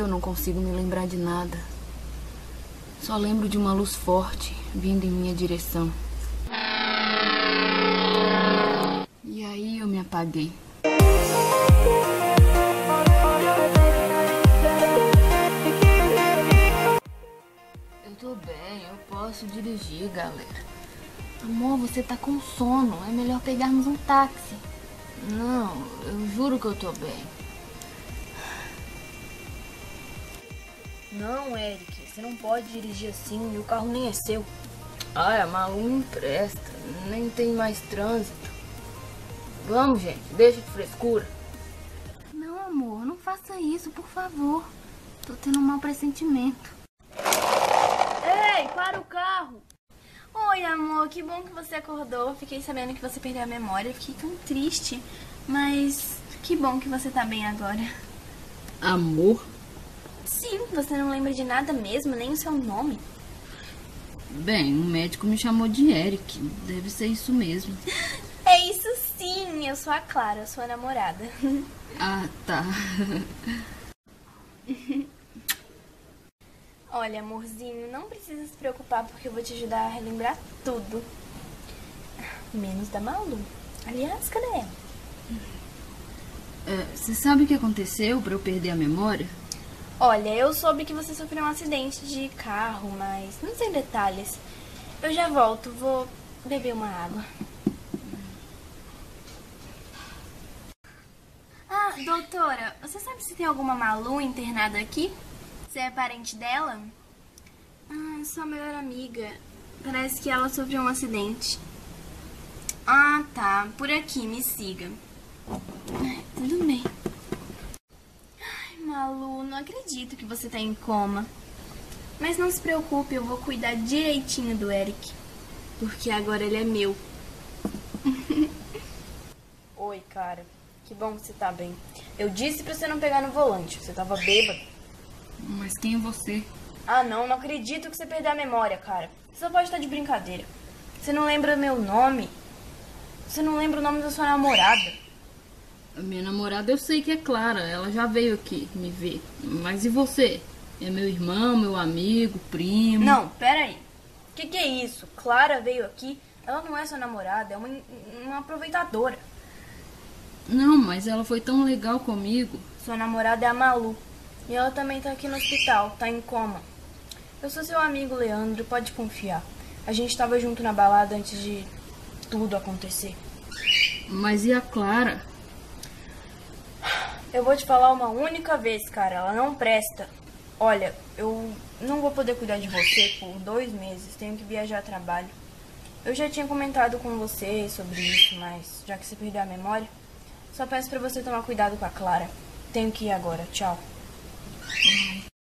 Eu não consigo me lembrar de nada. Só lembro de uma luz forte vindo em minha direção. E aí eu me apaguei. Eu tô bem, eu posso dirigir, galera. Amor, você tá com sono. É melhor pegarmos um táxi. Não, eu juro que eu tô bem. Não, Eric, você não pode dirigir assim e o carro nem é seu. Ai, a Malu não presta. Nem tem mais trânsito. Vamos, gente, deixa de frescura. Não, amor, não faça isso, por favor. Tô tendo um mau pressentimento. Ei, para o carro! Oi, amor, que bom que você acordou. Fiquei sabendo que você perdeu a memória. Fiquei tão triste, mas que bom que você tá bem agora. Amor? Sim, você não lembra de nada mesmo, nem o seu nome. Bem, o médico me chamou de Eric. Deve ser isso mesmo. É isso sim, eu sou a Clara, sua namorada. Ah, tá. Olha, amorzinho, não precisa se preocupar porque eu vou te ajudar a relembrar tudo. Menos da Malu. Aliás, cadê ela? Você sabe o que aconteceu pra eu perder a memória? Olha, eu soube que você sofreu um acidente de carro, mas não sei detalhes. Eu já volto, vou beber uma água. Ah, doutora, você sabe se tem alguma Malu internada aqui? Você é parente dela? Ah, sua melhor amiga. Parece que ela sofreu um acidente. Ah, tá. Por aqui, me siga. Tudo bem. Ai, Malu, não acredito que você tá em coma. Mas não se preocupe, eu vou cuidar direitinho do Eric. Porque agora ele é meu. Oi, cara. Que bom que você tá bem. Eu disse pra você não pegar no volante. Você tava bêbado. Mas quem é você? Ah, não acredito que você perdeu a memória, cara. Você só pode estar de brincadeira. Você não lembra meu nome? Você não lembra o nome da sua namorada? A minha namorada eu sei que é Clara. Ela já veio aqui me ver. Mas e você? É meu irmão, meu amigo, primo? Não, pera aí. Que é isso? Clara veio aqui. Ela não é sua namorada, é uma aproveitadora. Não, mas ela foi tão legal comigo. Sua namorada é a Malu. E ela também tá aqui no hospital, tá em coma. Eu sou seu amigo Leandro, pode confiar. A gente tava junto na balada antes de tudo acontecer. Mas e a Clara? Eu vou te falar uma única vez, cara, ela não presta. Olha, eu não vou poder cuidar de você por 2 meses, tenho que viajar a trabalho. Eu já tinha comentado com você sobre isso, mas já que você perdeu a memória, só peço pra você tomar cuidado com a Clara. Tenho que ir agora, tchau. Ai,